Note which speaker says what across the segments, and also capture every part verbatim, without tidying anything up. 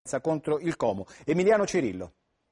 Speaker 1: contro il Como. Emiliano Cirillo.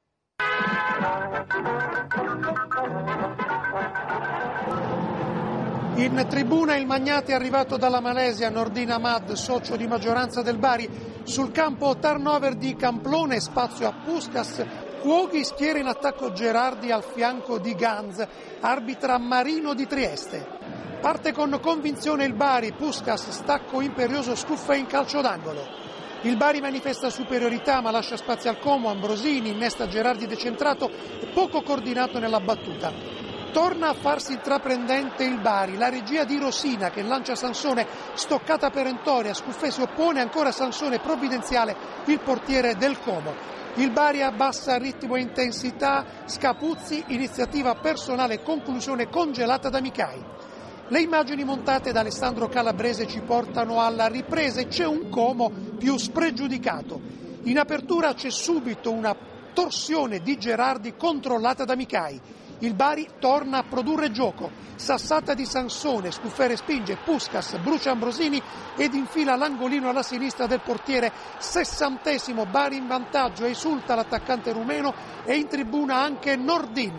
Speaker 2: In tribuna il Magnati è arrivato dalla Malesia, Nordin Ahmad, socio di maggioranza del Bari. Sul campo turnover di Camplone, spazio a Puskas. Cuoghi schiera in attacco Gerardi al fianco di Ganz, arbitra Marino di Trieste. Parte con convinzione il Bari, Puskas, stacco imperioso, scuffa in calcio d'angolo. Il Bari manifesta superiorità ma lascia spazio al Como, Ambrosini, innesta Gerardi decentrato e poco coordinato nella battuta. Torna a farsi intraprendente il Bari, la regia di Rosina che lancia Sansone, stoccata perentoria, Scuffè si oppone, ancora Sansone provvidenziale, il portiere del Como. Il Bari abbassa ritmo e intensità, Scapuzzi, iniziativa personale, conclusione congelata da Micai. Le immagini montate da Alessandro Calabrese ci portano alla ripresa e c'è un Como più spregiudicato. In apertura c'è subito una torsione di Gerardi controllata da Micai. Il Bari torna a produrre gioco, sassata di Sansone, Scuffè respinge, Puskas brucia Ambrosini ed infila l'angolino alla sinistra del portiere. Sessantesimo, Bari in vantaggio, esulta l'attaccante rumeno e in tribuna anche Nordin.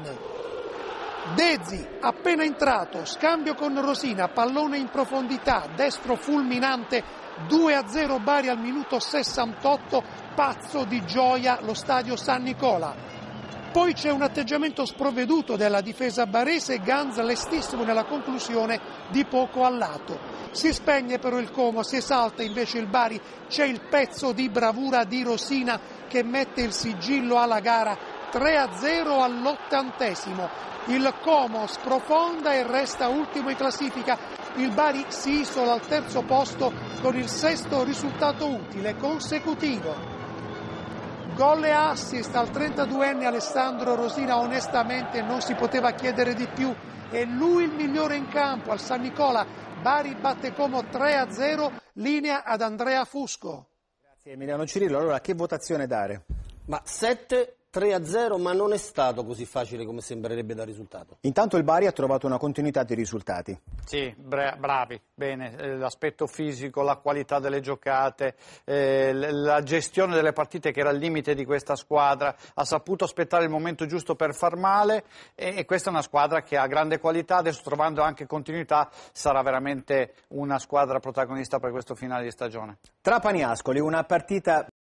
Speaker 2: Dezi, appena entrato, scambio con Rosina, pallone in profondità, destro fulminante, due a zero Bari al minuto sessantotto, pazzo di gioia lo stadio San Nicola. Poi c'è un atteggiamento sprovveduto della difesa barese, Ganz lestissimo nella conclusione di poco a lato. Si spegne però il Como, si esalta invece il Bari, c'è il pezzo di bravura di Rosina che mette il sigillo alla gara, tre a zero all'ottantesimo. Il Como sprofonda e resta ultimo in classifica, il Bari si isola al terzo posto con il sesto risultato utile consecutivo. Gol e assist al trentaduenne Alessandro Rosina, onestamente non si poteva chiedere di più, è lui il migliore in campo al San Nicola. Bari batte Como tre a zero, linea ad Andrea Fusco.
Speaker 1: Grazie Emiliano Cirillo, allora che votazione dare?
Speaker 3: Ma sette tre a zero, ma non è stato così facile come sembrerebbe dal risultato.
Speaker 1: Intanto il Bari ha trovato una continuità di risultati.
Speaker 4: Sì, bravi, bene, l'aspetto fisico, la qualità delle giocate, eh, la gestione delle partite che era al limite di questa squadra, ha saputo aspettare il momento giusto per far male e, e questa è una squadra che ha grande qualità, adesso trovando anche continuità sarà veramente una squadra protagonista per questo finale di stagione.
Speaker 1: Trapani Ascoli, una partita